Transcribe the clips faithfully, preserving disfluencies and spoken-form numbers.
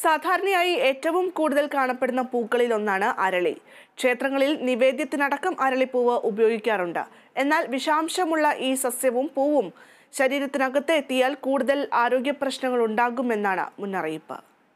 സാധാരണയായി ഏറ്റവും കൂടുതൽ കാണപ്പെടുന്ന പൂക്കളിൽ ഒന്നാണ് അരളി. ക്ഷേത്രങ്ങളിൽ നിവേദ്യത്തിനടക്കം അരളിപ്പൂവ് ഉപയോഗിക്കാറുണ്ട്. എന്നാൽ വിഷാംശമുള്ള ഈ സസ്യവും പൂവും ശരീരത്തിനകത്ത് എത്തിയാൽ കൂടുതൽ ആരോഗ്യ പ്രശ്നങ്ങൾ ഉണ്ടാകുമെന്നാണ് മുന്നറിയിപ്പ്.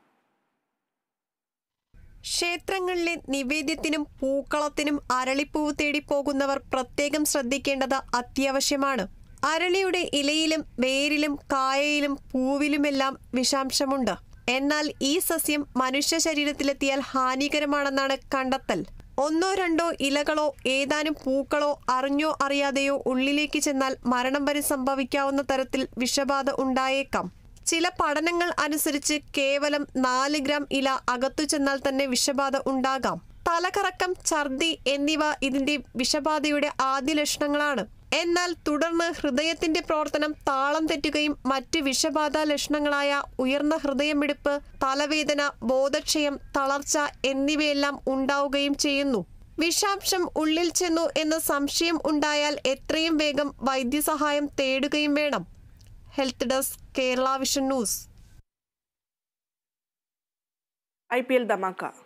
ക്ഷേത്രങ്ങളിലെ നിവേദ്യത്തിനും പൂക്കളത്തിനും അരളിപ്പൂവ് തേടി പോകുന്നവർ പ്രത്യേകം ശ്രദ്ധിക്കേണ്ടത് അത്യാവശ്യമാണ്. അരളിയുടെ ഇലയിലും വേരിലും കായയിലും പൂവിലുമെല്ലാം വിഷാംശമുണ്ട്. എന്നാൽ ഈ സസ്യം മനുഷ്യ ശരീരത്തിലെത്തിയാൽ ഹാനികരമാണെന്നാണ് കണ്ടെത്തൽ. ഒന്നോ രണ്ടോ ഇലകളോ ഏതാനും പൂക്കളോ അറിഞ്ഞോ അറിയാതെയോ ഉള്ളിലേക്ക് ചെന്നാൽ മരണം വരെ സംഭവിക്കാവുന്ന തരത്തിൽ വിഷബാധ ഉണ്ടായേക്കാം. ചില പഠനങ്ങൾ അനുസരിച്ച് കേവലം നാല് ഗ്രാം ഇല അകത്തു ചെന്നാൽ തന്നെ വിഷബാധ ഉണ്ടാകാം. തലകറക്കം, ഛർദി എന്നിവ ഇതിന്റെ വിഷബാധയുടെ ആദ്യ ലക്ഷണങ്ങളാണ്. എന്നാൽ തുടർന്ന് ഹൃദയത്തിന്റെ പ്രവർത്തനം താളം തെറ്റുകയും മറ്റ് വിഷബാധ ലക്ഷണങ്ങളായ ഉയർന്ന ഹൃദയമിടിപ്പ്, തലവേദന, ബോധക്ഷയം, തളർച്ച എന്നിവയെല്ലാം ഉണ്ടാവുകയും ചെയ്യുന്നു. വിഷാംശം ഉള്ളിൽ ചെന്നു എന്ന സംശയം ഉണ്ടായാൽ എത്രയും വേഗം വൈദ്യസഹായം തേടുകയും വേണം. Health desk, Kerala Vision News. I P L dhamaka.